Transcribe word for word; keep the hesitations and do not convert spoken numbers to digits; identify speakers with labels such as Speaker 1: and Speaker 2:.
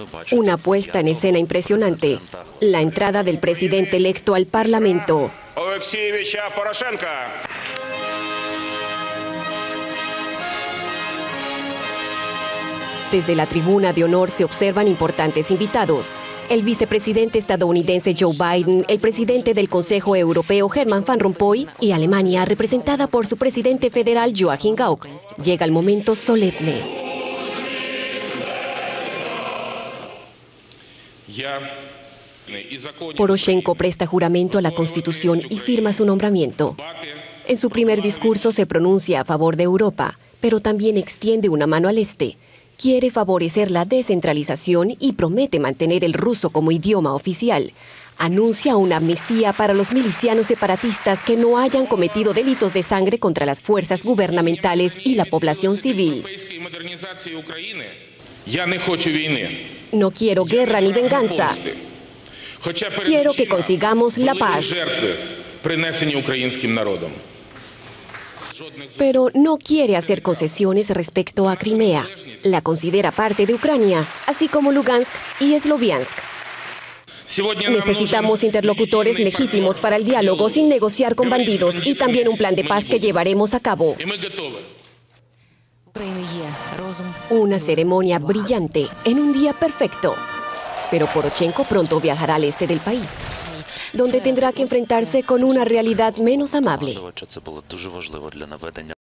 Speaker 1: Una puesta en escena impresionante. La entrada del presidente electo al Parlamento.
Speaker 2: Олексійовича Порошенка.
Speaker 1: Desde la tribuna de honor se observan importantes invitados. El vicepresidente estadounidense Joe Biden, el presidente del Consejo Europeo Herman Van Rompuy y Alemania, representada por su presidente federal Joachim Gauck. Llega el momento solemne. Poroshenko presta juramento a la Constitución y firma su nombramiento. En su primer discurso se pronuncia a favor de Europa, pero también extiende una mano al este. Quiere favorecer la descentralización y promete mantener el ruso como idioma oficial. Anuncia una amnistía para los milicianos separatistas que no hayan cometido delitos de sangre contra las fuerzas gubernamentales y la población civil. No quiero guerra ni venganza. Quiero que consigamos la paz. Pero no quiere hacer concesiones respecto a Crimea. La considera parte de Ucrania, así como Lugansk y Sloviansk. Necesitamos interlocutores legítimos para el diálogo sin negociar con bandidos y también un plan de paz que llevaremos a cabo. Una ceremonia brillante en un día perfecto. Pero Poroshenko pronto viajará al este del país, donde tendrá que enfrentarse con una realidad menos amable.